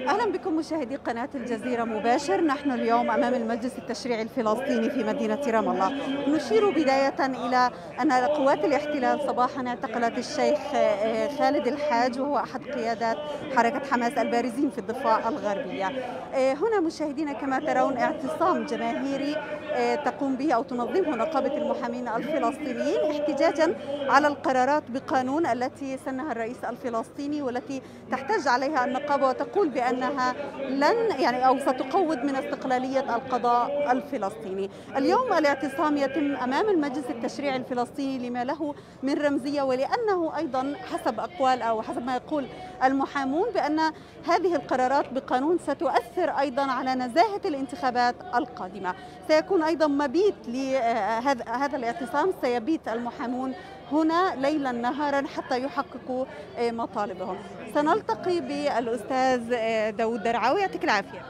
أهلا بكم مشاهدي قناة الجزيرة مباشر. نحن اليوم أمام المجلس التشريعي الفلسطيني في مدينة رام الله. نشير بداية إلى أن قوات الاحتلال صباحا اعتقلت الشيخ خالد الحاج، وهو أحد قيادات حركة حماس البارزين في الضفة الغربية. هنا مشاهدينا كما ترون اعتصام جماهيري تقوم به أو تنظمه نقابة المحامين الفلسطينيين احتجاجا على القرارات بقانون التي سنها الرئيس الفلسطيني، والتي تحتج عليها النقابة وتقول بأنها أو ستقوض من استقلالية القضاء الفلسطيني. اليوم الاعتصام يتم أمام المجلس التشريعي الفلسطيني لما له من رمزية، ولأنه أيضا حسب ما يقول المحامون بأن هذه القرارات بقانون ستؤثر أيضا على نزاهة الانتخابات القادمة. سيكون أيضا مبيت لهذا الاعتصام، سيبيت المحامون هنا ليلا نهارا حتى يحققوا مطالبهم. سنلتقي بالأستاذ داود درعاوي، يعطيك العافية.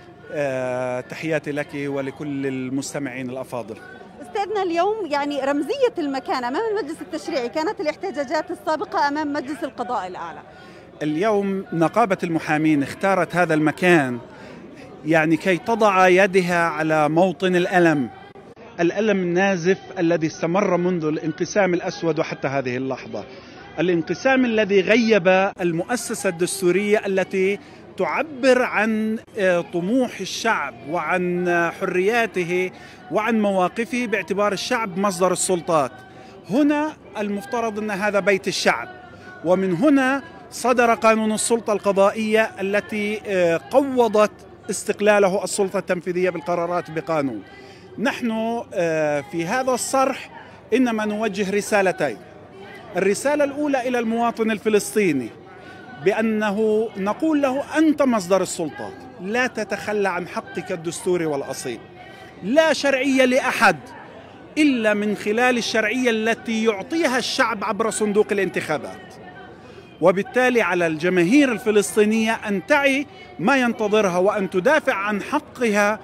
تحياتي لك ولكل المستمعين الأفاضل. أستاذنا، اليوم رمزية المكان أمام المجلس التشريعي، كانت الاحتجاجات السابقة أمام مجلس القضاء الأعلى. اليوم نقابة المحامين اختارت هذا المكان كي تضع يدها على موطن الألم النازف الذي استمر منذ الانقسام الأسود وحتى هذه اللحظة، الانقسام الذي غيب المؤسسة الدستورية التي تعبر عن طموح الشعب وعن حرياته وعن مواقفه باعتبار الشعب مصدر السلطات. هنا المفترض أن هذا بيت الشعب، ومن هنا صدر قانون السلطة القضائية التي قوضت استقلاله السلطة التنفيذية بالقرارات بقانون. نحن في هذا الصرح إنما نوجه رسالتين. الرسالة الأولى إلى المواطن الفلسطيني بأنه نقول له: أنت مصدر السلطات، لا تتخلى عن حقك الدستوري والأصيل. لا شرعية لأحد إلا من خلال الشرعية التي يعطيها الشعب عبر صندوق الانتخابات، وبالتالي على الجماهير الفلسطينية أن تعي ما ينتظرها وأن تدافع عن حقها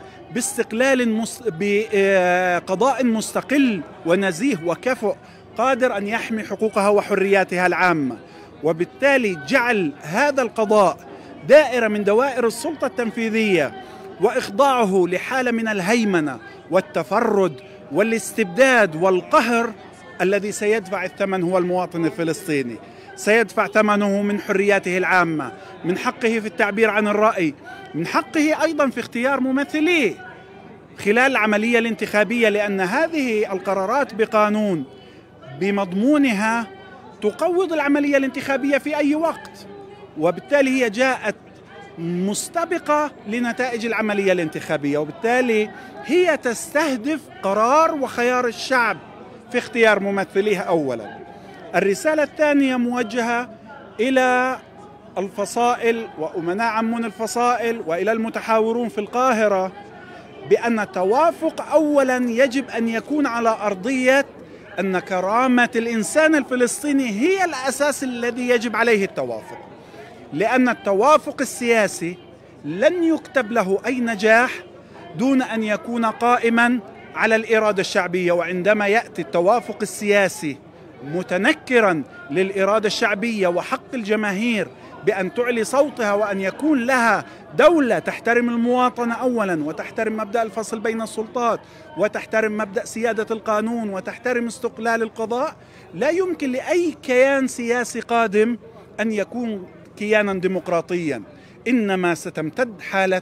بقضاء مستقل ونزيه وكفؤ قادر أن يحمي حقوقها وحرياتها العامة. وبالتالي جعل هذا القضاء دائرة من دوائر السلطة التنفيذية وإخضاعه لحالة من الهيمنة والتفرد والاستبداد والقهر الذي سيدفع الثمن هو المواطن الفلسطيني. سيدفع ثمنه من حرياته العامة، من حقه في التعبير عن الرأي، من حقه أيضا في اختيار ممثليه خلال العملية الانتخابية، لأن هذه القرارات بقانون بمضمونها تقوض العملية الانتخابية في أي وقت، وبالتالي هي جاءت مستبقة لنتائج العملية الانتخابية، وبالتالي هي تستهدف قرار وخيار الشعب في اختيار ممثليه أولا. الرسالة الثانية موجهة إلى الفصائل وأمناء عمون الفصائل وإلى المتحاورون في القاهرة بأن التوافق أولا يجب أن يكون على أرضية أن كرامة الإنسان الفلسطيني هي الأساس الذي يجب عليه التوافق، لأن التوافق السياسي لن يكتب له أي نجاح دون أن يكون قائما على الإرادة الشعبية. وعندما يأتي التوافق السياسي متنكرا للإرادة الشعبية وحق الجماهير بأن تعلي صوتها وأن يكون لها دولة تحترم المواطنة أولا، وتحترم مبدأ الفصل بين السلطات، وتحترم مبدأ سيادة القانون، وتحترم استقلال القضاء، لا يمكن لأي كيان سياسي قادم أن يكون كيانا ديمقراطيا. إنما ستمتد حالة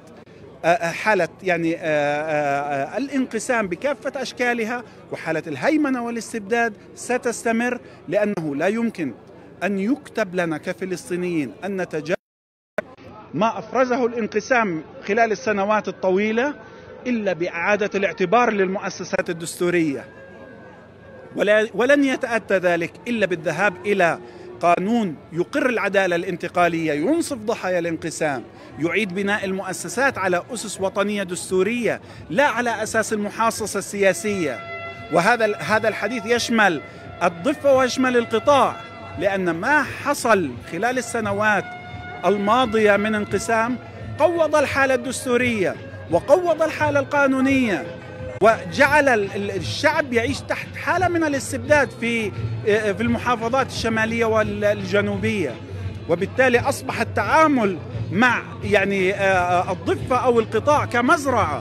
الانقسام بكافة أشكالها، وحالة الهيمنة والاستبداد ستستمر، لأنه لا يمكن أن يكتب لنا كفلسطينيين أن نتجاوز ما أفرزه الانقسام خلال السنوات الطويلة إلا بإعادة الاعتبار للمؤسسات الدستورية، ولن يتأتى ذلك إلا بالذهاب إلى قانون يقر العدالة الانتقالية، ينصف ضحايا الانقسام، يعيد بناء المؤسسات على أسس وطنية دستورية لا على أساس المحاصصة السياسية. وهذا الحديث يشمل الضفة ويشمل القطاع، لأن ما حصل خلال السنوات الماضية من انقسام قوض الحالة الدستورية وقوض الحالة القانونية، وجعل الشعب يعيش تحت حالة من الاستبداد في المحافظات الشمالية والجنوبية. وبالتالي أصبح التعامل مع الضفة أو القطاع كمزرعة،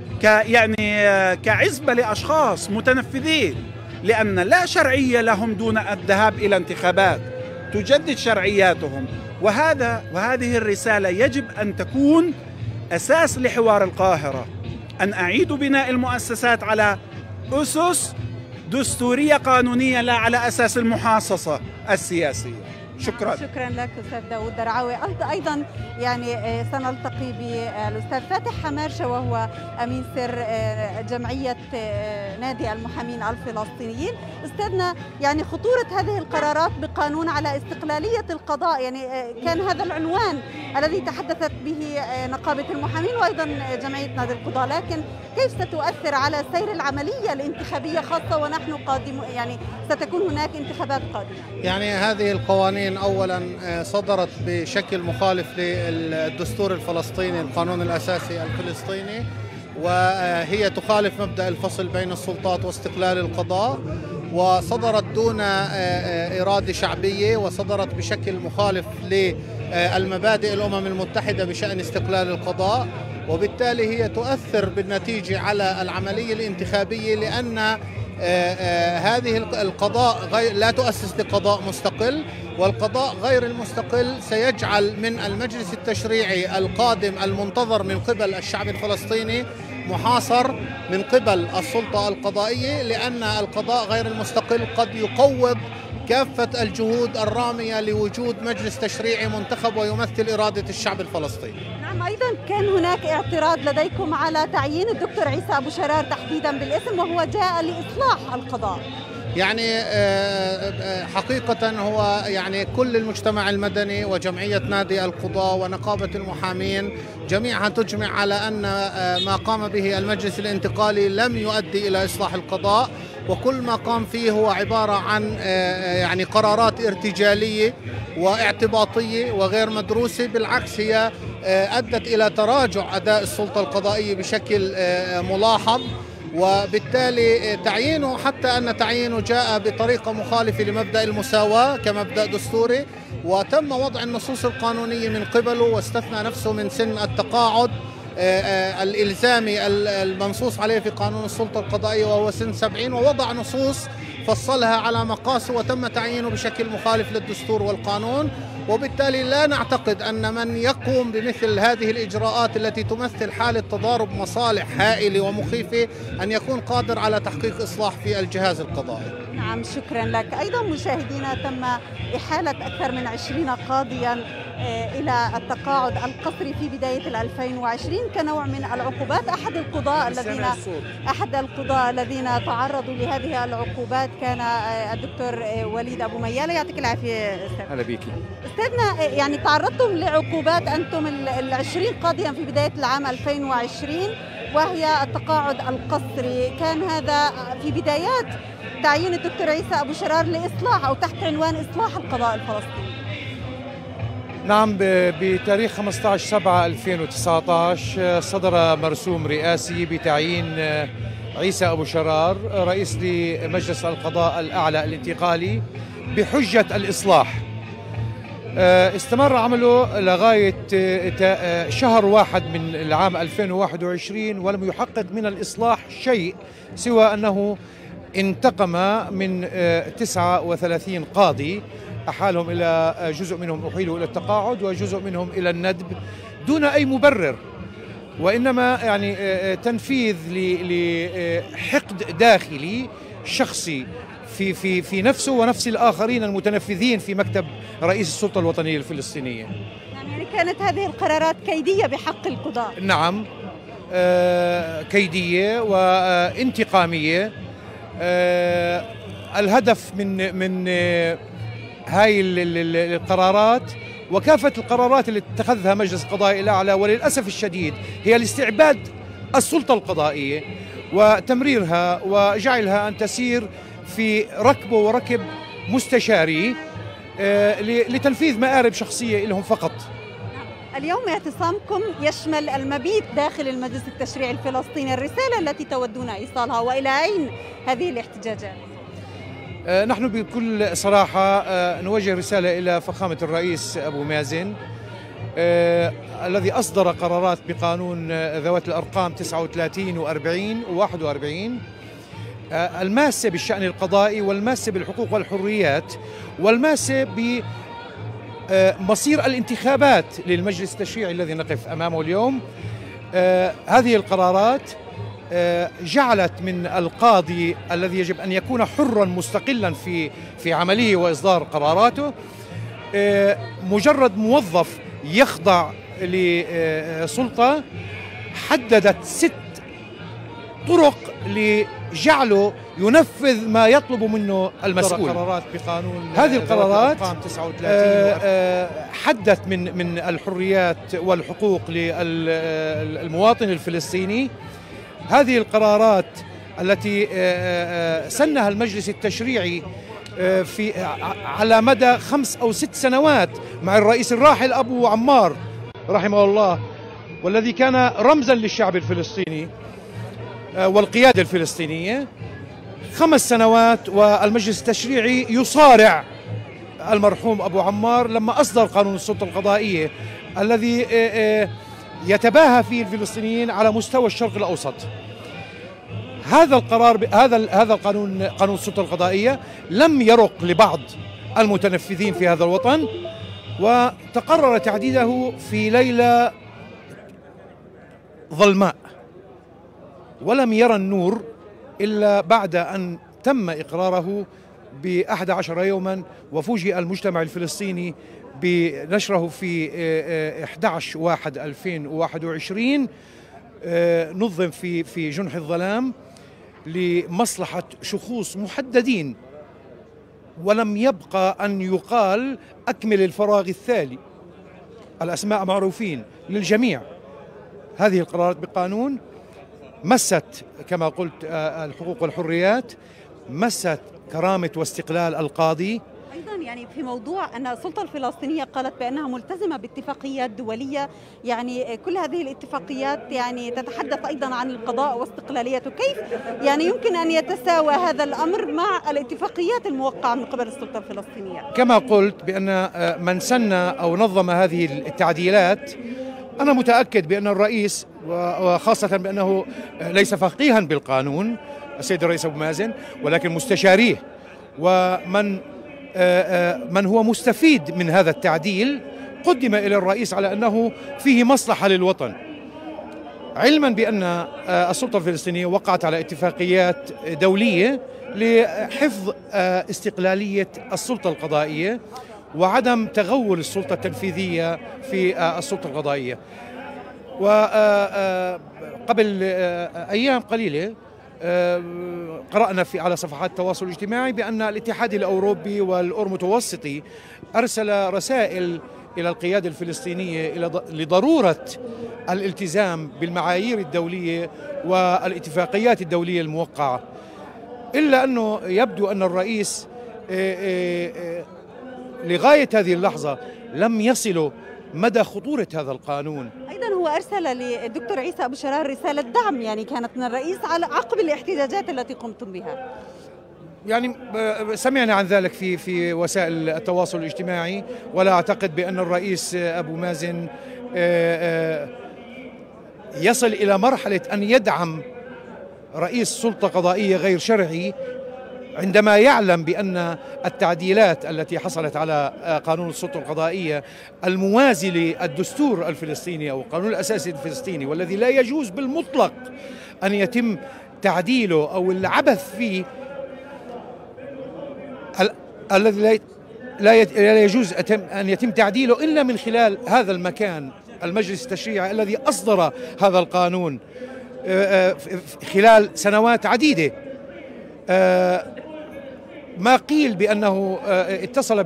كعزبة لأشخاص متنفذين، لأن لا شرعية لهم دون الذهاب إلى انتخابات تجدد شرعياتهم. وهذه الرسالة يجب أن تكون أساس لحوار القاهرة، أن أعيد بناء المؤسسات على أسس دستورية قانونية، لا على أساس المحاصصة السياسية. شكرا لك أستاذ داود درعاوي. أيضا سنلتقي بالأستاذ فاتح حمارشة وهو أمين سر جمعية نادي المحامين الفلسطينيين. أستاذنا، خطورة هذه القرارات بقانون على استقلالية القضاء، كان هذا العنوان الذي تحدثت به نقابة المحامين وأيضا جمعية نادي القضاء، لكن كيف ستؤثر على سير العملية الانتخابية، خاصة ونحن ستكون هناك انتخابات قادمة؟ هذه القوانين أولا صدرت بشكل مخالف للدستور الفلسطيني، القانون الأساسي الفلسطيني، وهي تخالف مبدأ الفصل بين السلطات واستقلال القضاء، وصدرت دون إرادة شعبية، وصدرت بشكل مخالف للمبادئ الأمم المتحدة بشأن استقلال القضاء، وبالتالي هي تؤثر بالنتيجة على العملية الانتخابية، لأن هذه القضاء لا تؤسس لقضاء مستقل، والقضاء غير المستقل سيجعل من المجلس التشريعي القادم المنتظر من قبل الشعب الفلسطيني محاصر من قبل السلطة القضائية، لأن القضاء غير المستقل قد يقوض كافة الجهود الرامية لوجود مجلس تشريعي منتخب ويمثل إرادة الشعب الفلسطيني. نعم، أيضا كان هناك اعتراض لديكم على تعيين الدكتور عيسى أبو شرار تحديدا بالاسم، وهو جاء لإصلاح القضاء. حقيقة هو كل المجتمع المدني وجمعية نادي القضاء ونقابة المحامين جميعها تجمع على أن ما قام به المجلس الانتقالي لم يؤدي إلى إصلاح القضاء، وكل ما قام فيه هو عبارة عن قرارات ارتجالية واعتباطية وغير مدروسة. بالعكس، هي أدت إلى تراجع أداء السلطة القضائية بشكل ملاحظ، وبالتالي تعيينه، حتى أن تعيينه جاء بطريقة مخالفة لمبدأ المساواة كمبدأ دستوري، وتم وضع النصوص القانونية من قبله، واستثنى نفسه من سن التقاعد الإلزامي المنصوص عليه في قانون السلطة القضائية وهو سن 70، ووضع نصوص فصلها على مقاسه، وتم تعيينه بشكل مخالف للدستور والقانون. وبالتالي لا نعتقد أن من يقوم بمثل هذه الإجراءات التي تمثل حالة تضارب مصالح هائلة ومخيفة أن يكون قادر على تحقيق إصلاح في الجهاز القضائي. نعم، شكرا لك. أيضا مشاهدينا، تم إحالة أكثر من 20 قاضيا إلى التقاعد القسري في بداية 2020 كنوع من العقوبات. أحد القضاء الذين تعرضوا لهذه العقوبات كان الدكتور وليد أبو ميالة. يعطيك العافية أستاذ. أهلا بيكي. أستاذنا، تعرضتم لعقوبات أنتم 20 قاضيا في بداية العام 2020 وهي التقاعد القسري. كان هذا في بدايات تعيين الدكتور عيسى أبو شرار لإصلاح أو تحت عنوان إصلاح القضاء الفلسطيني. نعم، بتاريخ 15/7/2019 صدر مرسوم رئاسي بتعيين عيسى أبو شرار رئيس لمجلس القضاء الأعلى الانتقالي بحجة الإصلاح. استمر عمله لغاية شهر 1 من العام 2021 ولم يحقق من الإصلاح شيء سوى أنه انتقم من 39 قاضي، أحالهم إلى جزء منهم أحيلوا إلى التقاعد وجزء منهم إلى الندب دون أي مبرر، وإنما تنفيذ لحقد داخلي شخصي في نفسه ونفس الآخرين المتنفذين في مكتب رئيس السلطة الوطنية الفلسطينية. كانت هذه القرارات كيدية بحق القضاء. نعم، كيدية وانتقامية. الهدف من هاي القرارات وكافة القرارات اللي اتخذها مجلس القضاء الأعلى وللأسف الشديد هي الاستعباد السلطة القضائية وتمريرها وجعلها أن تسير في ركبه وركب مستشاري لتنفيذ مآرب شخصية لهم فقط. اليوم اعتصامكم يشمل المبيت داخل المجلس التشريعي الفلسطيني. الرسالة التي تودون إيصالها وإلى أين هذه الاحتجاجات؟ نحن بكل صراحة نوجه رسالة إلى فخامة الرئيس أبو مازن الذي أصدر قرارات بقانون ذوات الأرقام 39 و40 و41 الماسة بالشأن القضائي والماسة بالحقوق والحريات والماسة بمصير الانتخابات للمجلس التشريعي الذي نقف أمامه اليوم. هذه القرارات جعلت من القاضي الذي يجب أن يكون حرا مستقلا في عمله وإصدار قراراته مجرد موظف يخضع لسلطة حددت 6 طرق لجعله ينفذ ما يطلب منه المسؤول. قرارات بقانون هذه القرارات حدت من الحريات والحقوق للمواطن الفلسطيني. هذه القرارات التي سنها المجلس التشريعي على مدى 5 أو 6 سنوات مع الرئيس الراحل أبو عمار رحمه الله، والذي كان رمزا للشعب الفلسطيني والقيادة الفلسطينية. 5 سنوات والمجلس التشريعي يصارع المرحوم أبو عمار لما أصدر قانون السلطة القضائية الذي يتباهى فيه الفلسطينيين على مستوى الشرق الأوسط. هذا القرار هذا القانون، قانون السلطة القضائية، لم يرق لبعض المتنفذين في هذا الوطن، وتقرر تعديله في ليلة ظلماء، ولم يرى النور إلا بعد أن تم إقراره ب11 يوما، وفوجئ المجتمع الفلسطيني بنشره في 11/1/2021 نظم في جنح الظلام لمصلحة شخوص محددين، ولم يبقى أن يقال أكمل الفراغ التالي. الأسماء معروفين للجميع. هذه القرارات بقانون مست كما قلت الحقوق والحريات، مست كرامة واستقلال القاضي. أيضا يعني في موضوع أن السلطة الفلسطينية قالت بأنها ملتزمة باتفاقيات دولية، يعني كل هذه الاتفاقيات يعني تتحدث أيضا عن القضاء واستقلاليته، كيف يعني يمكن أن يتساوى هذا الأمر مع الاتفاقيات الموقعة من قبل السلطة الفلسطينية؟ كما قلت بأن من سن أو نظم هذه التعديلات، أنا متأكد بأن الرئيس، وخاصة بأنه ليس فقيها بالقانون السيد الرئيس أبو مازن، ولكن مستشاريه ومن هو مستفيد من هذا التعديل، قدم إلى الرئيس على أنه فيه مصلحة للوطن، علما بأن السلطة الفلسطينية وقعت على اتفاقيات دولية لحفظ استقلالية السلطة القضائية وعدم تغول السلطة التنفيذية في السلطة القضائية. وقبل أيام قليلة قرأنا على صفحات التواصل الاجتماعي بأن الاتحاد الأوروبي والأورمتوسطي أرسل رسائل إلى القيادة الفلسطينية لضرورة الالتزام بالمعايير الدولية والاتفاقيات الدولية الموقعة، إلا أنه يبدو أن الرئيس لغاية هذه اللحظة لم يصلوا مدى خطورة هذا القانون. أيضا هو أرسل للدكتور عيسى أبو شرار رسالة دعم يعني كانت من الرئيس على عقب الاحتجاجات التي قمتم بها. يعني سمعنا عن ذلك في وسائل التواصل الاجتماعي، ولا أعتقد بأن الرئيس أبو مازن يصل إلى مرحلة أن يدعم رئيس سلطة قضائية غير شرعي عندما يعلم بأن التعديلات التي حصلت على قانون السلطة القضائية الموازي للدستور الفلسطيني أو القانون الأساسي الفلسطيني، والذي لا يجوز بالمطلق أن يتم تعديله أو العبث فيه، الذي لا يجوز أن يتم تعديله إلا من خلال هذا المكان، المجلس التشريعي الذي أصدر هذا القانون خلال سنوات عديدة. ما قيل بأنه اتصل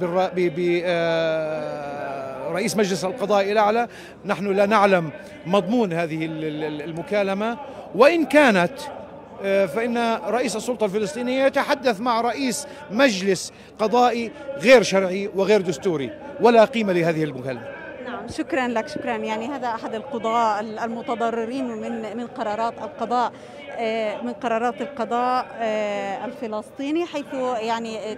برئيس مجلس القضاء الأعلى، نحن لا نعلم مضمون هذه المكالمة، وإن كانت فإن رئيس السلطة الفلسطينية يتحدث مع رئيس مجلس قضائي غير شرعي وغير دستوري، ولا قيمة لهذه المكالمة. نعم، شكرا لك، شكرا. يعني هذا أحد القضاة المتضررين من قرارات القضاء، من قرارات القضاء الفلسطيني، حيث يعني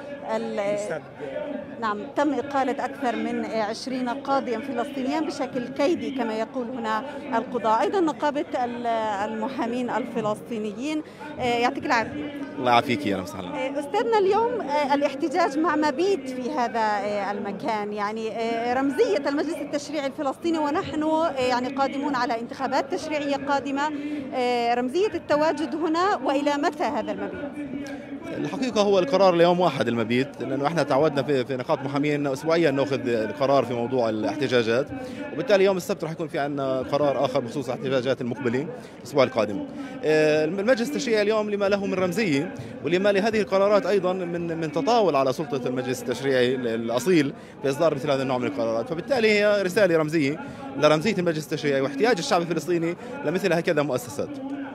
تم إقالة أكثر من 20 قاضيا فلسطينيا بشكل كيدي كما يقول هنا القضاء. أيضا نقابة المحامين الفلسطينيين، يعطيك العافية. الله يعافيك يا وسهلا. أستاذنا، اليوم الاحتجاج مع مبيت في هذا المكان، يعني رمزية المجلس التشريعي الفلسطيني ونحن يعني قادمون على انتخابات تشريعية قادمة، رمزية التواجد هنا وإلى متى هذا المبيت؟ الحقيقة هو القرار ليوم واحد المبيت، لأنه احنا تعودنا في نقاط محامين أسبوعيا نأخذ القرار في موضوع الاحتجاجات، وبالتالي يوم السبت رح يكون في عندنا قرار آخر بخصوص الاحتجاجات المقبلة الأسبوع القادم. المجلس التشريعي اليوم لما له من رمزية ولما لهذه القرارات أيضا من تطاول على سلطة المجلس التشريعي الأصيل في إصدار مثل هذا النوع من القرارات، فبالتالي هي رسالة رمزية لرمزية المجلس التشريعي واحتياج الشعب الفلسطيني لمثل هكذا مؤسسات.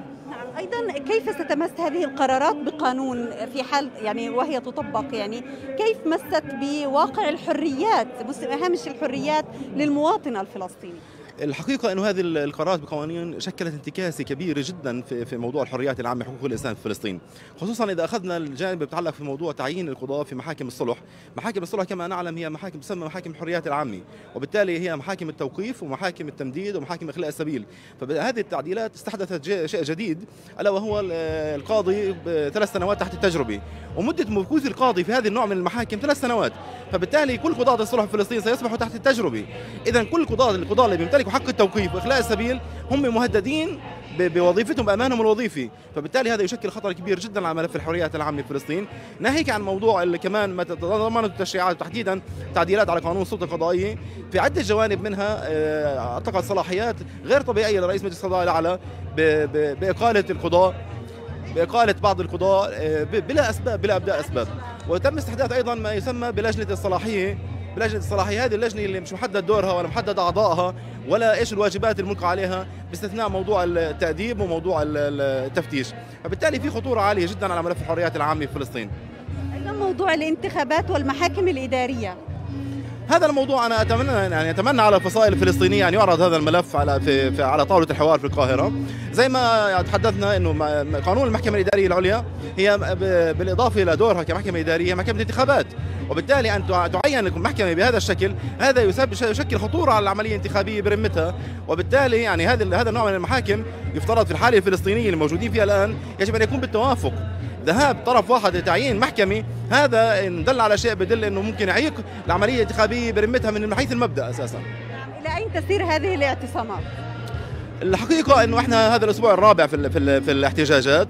أيضا كيف ستمس هذه القرارات بقانون في حال يعني وهي تطبق، يعني كيف مست بواقع الحريات، هامش الحريات للمواطن الفلسطيني؟ الحقيقة أنه هذه القرارات بقوانين شكلت انتكاسة كبيرة جدا في موضوع الحريات العامة حقوق الإنسان في فلسطين، خصوصا إذا أخذنا الجانب يتعلق في موضوع تعيين القضاة في محاكم الصلح. محاكم الصلح كما نعلم هي محاكم تسمى محاكم الحريات العامة، وبالتالي هي محاكم التوقيف ومحاكم التمديد ومحاكم إخلاء السبيل. فهذه التعديلات استحدثت شيء جديد، ألا وهو القاضي ب3 سنوات تحت التجربة، ومدة مكوث القاضي في هذه النوع من المحاكم 3 سنوات، فبالتالي كل قضاة الصلح في فلسطين سيصبحوا تحت التجربة. إذا كل القضاة اللي بيمتلكوا حق التوقيف واخلاء السبيل هم مهددين بوظيفتهم بامانهم الوظيفي، فبالتالي هذا يشكل خطر كبير جدا على ملف الحريات العامه في فلسطين، ناهيك عن موضوع اللي كمان ما تتضمنه التشريعات وتحديدا تعديلات على قانون السلطه القضائيه في عده جوانب، منها اعتقد صلاحيات غير طبيعيه لرئيس مجلس القضاء الاعلى باقاله القضاء، بإقالة بعض القضاء بلا أسباب، بلا أبداء أسباب. وتم استحداث أيضا ما يسمى بلجنة الصلاحية. هذه اللجنة اللي مش محدد دورها ولا محدد أعضائها ولا إيش الواجبات الملقى عليها، باستثناء موضوع التأديب وموضوع التفتيش، فبالتالي في خطورة عالية جدا على ملف الحريات العامة في فلسطين. أيضا موضوع الانتخابات والمحاكم الإدارية، هذا الموضوع أنا أتمنى على الفصائل الفلسطينية أن يعرض هذا الملف على طاولة الحوار في القاهرة، زي ما تحدثنا إنه قانون المحكمة الإدارية العليا هي بالإضافة إلى دورها كمحكمة إدارية محكمة انتخابات، وبالتالي أن تعين المحكمة بهذا الشكل هذا يشكل خطورة على العملية الانتخابية برمتها، وبالتالي يعني هذا النوع من المحاكم يفترض في الحالة الفلسطينية الموجودين فيها الآن يجب أن يكون بالتوافق. ذهاب طرف واحد لتعيين محكمة هذا إن دل على شيء بدل انه ممكن يعيق العمليه الانتخابيه برمتها من حيث المبدا اساسا. الى اين تسير هذه الاعتصامات؟ الحقيقه انه احنا هذا الاسبوع الرابع في الاحتجاجات،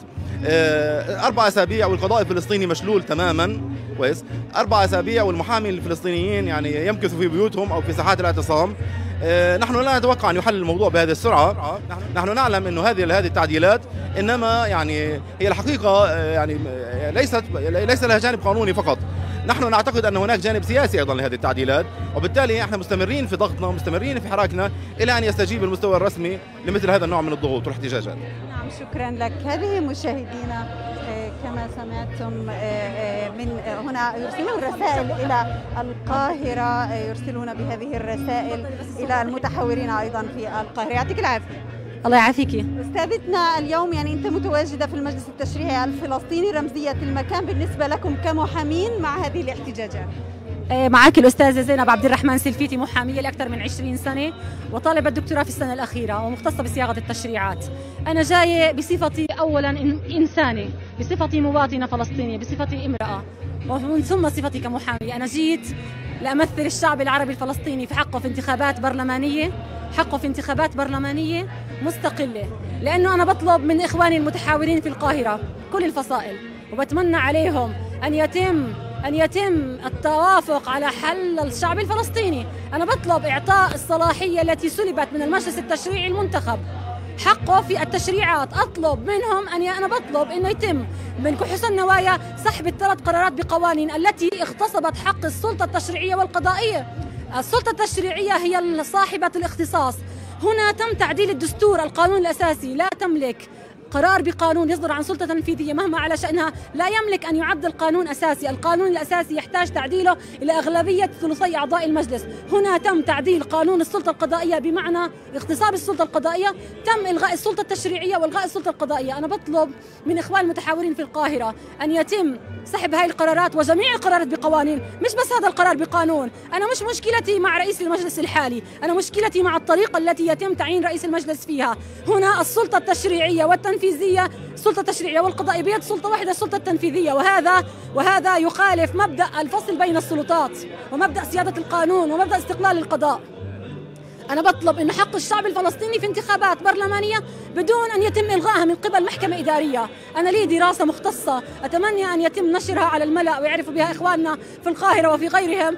4 أسابيع والقضاء الفلسطيني مشلول تماما، كويس، 4 أسابيع والمحامين الفلسطينيين يعني يمكثوا في بيوتهم او في ساحات الاعتصام. نحن لا نتوقع أن يحل الموضوع بهذه السرعة، نحن نعلم أنه هذه التعديلات إنما يعني هي الحقيقة يعني ليس لها جانب قانوني فقط، نحن نعتقد أن هناك جانب سياسي أيضا لهذه التعديلات، وبالتالي احنا مستمرين في ضغطنا ومستمرين في حراكنا إلى أن يستجيب المستوى الرسمي لمثل هذا النوع من الضغوط والاحتجاجات. نعم، شكرا لك. هذه مشاهدينا كما سمعتم من هنا يرسلون رسائل إلى القاهرة، يرسلون بهذه الرسائل إلى المتحورين أيضا في القاهرة. يعطيك العافية. الله يعافيكي. أستاذتنا، اليوم يعني أنت متواجدة في المجلس التشريعي الفلسطيني، رمزية المكان بالنسبة لكم كمحامين مع هذه الاحتجاجات. معك الأستاذة زينب عبد الرحمن سلفيتي، محامية لأكثر من 20 سنة وطالبة دكتوراه في السنة الأخيرة ومختصة بصياغة التشريعات. أنا جاية بصفتي أولا إنسانة، بصفتي مواطنة فلسطينية، بصفتي امرأة، ومن ثم صفتي كمحامية. أنا جيت لأمثل الشعب العربي الفلسطيني في حقه في انتخابات برلمانية، حقه في انتخابات برلمانية مستقلة، لأنه أنا بطلب من إخواني المتحاورين في القاهرة كل الفصائل وبتمنى عليهم أن يتم التوافق على حل الشعب الفلسطيني. أنا بطلب إعطاء الصلاحية التي سلبت من المجلس التشريعي المنتخب حقه في التشريعات. أنا بطلب أنه يتم من حسن نوايا سحب ال3 قرارات بقوانين التي اغتصبت حق السلطة التشريعية والقضائية. السلطة التشريعية هي صاحبة الاختصاص. هنا تم تعديل الدستور، القانون الأساسي لا تملك قرار بقانون يصدر عن سلطة تنفيذية مهما على شأنها لا يملك أن يعدل قانون أساسي. القانون الأساسي يحتاج تعديله إلى أغلبية ثلثي أعضاء المجلس. هنا تم تعديل قانون السلطة القضائية بمعنى اغتصاب السلطة القضائية، تم إلغاء السلطة التشريعية والغاء السلطة القضائية. أنا بطلب من إخوان المتحاورين في القاهرة أن يتم سحب هاي القرارات وجميع القرارات بقوانين، مش بس هذا القرار بقانون. أنا مش مشكلتي مع رئيس المجلس الحالي، أنا مشكلتي مع الطريقة التي يتم تعيين رئيس المجلس فيها. هنا السلطة التشريعية والتنفيذية، السلطة التشريعية والقضائية بيد سلطة واحدة، السلطة التنفيذية، وهذا يخالف مبدأ الفصل بين السلطات ومبدأ سيادة القانون ومبدأ استقلال القضاء. أنا بطلب إنه حق الشعب الفلسطيني في انتخابات برلمانية بدون أن يتم إلغائها من قبل محكمة إدارية. أنا لي دراسة مختصة أتمنى أن يتم نشرها على الملأ ويعرفوا بها إخواننا في القاهرة وفي غيرهم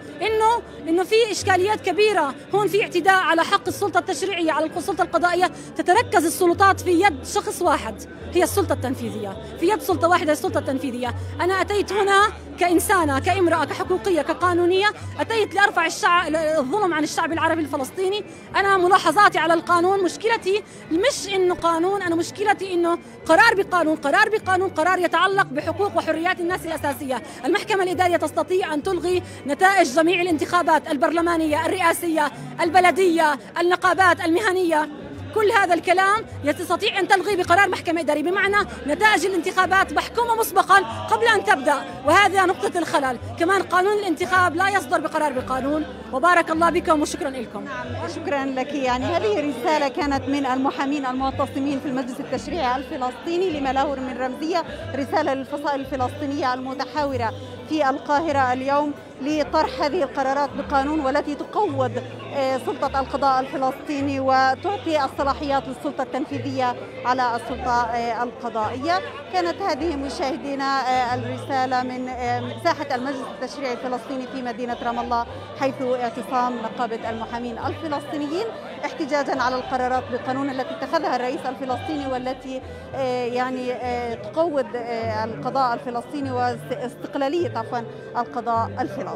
إنه في إشكاليات كبيرة هون، في اعتداء على حق السلطة التشريعية على السلطة القضائية. تتركز السلطات في يد شخص واحد هي السلطة التنفيذية، في يد سلطة واحدة السلطة التنفيذية. أنا أتيت هنا كإنسانة، كامرأة، كحقوقية، كقانونية، أتيت لأرفع الظلم عن الشعب العربي الفلسطيني. أنا ملاحظاتي على القانون، مشكلتي مش إنه قانون، أنا مشكلتي إنه قرار بقانون، قرار بقانون، قرار يتعلق بحقوق وحريات الناس الأساسية. المحكمة الإدارية تستطيع أن تلغي نتائج جميع الانتخابات البرلمانية، الرئاسية، البلدية، النقابات المهنية. كل هذا الكلام تستطيع أن تلغي بقرار محكمة إدارية، بمعنى نتائج الانتخابات محكومة مسبقا قبل أن تبدأ، وهذا نقطة الخلل. كمان قانون الانتخاب لا يصدر بقرار بقانون. وبارك الله بكم وشكرا لكم. شكرا لك. يعني هذه رسالة كانت من المحامين المعتصمين في المجلس التشريعي الفلسطيني لما له من رمزية، رسالة للفصائل الفلسطينية المتحاورة في القاهرة اليوم لطرح هذه القرارات بقانون والتي تقوض سلطة القضاء الفلسطيني وتعطي الصلاحيات للسلطة التنفيذية على السلطة القضائية. كانت هذه مشاهدينا الرسالة من ساحة المجلس التشريعي الفلسطيني في مدينة رام الله، حيث اعتصام نقابة المحامين الفلسطينيين احتجاجا على القرارات بقانون التي اتخذها الرئيس الفلسطيني والتي يعني تقوض القضاء الفلسطيني واستقلالية القضاء الفلسطيني.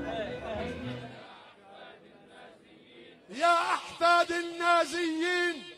يا أحفاد النازيين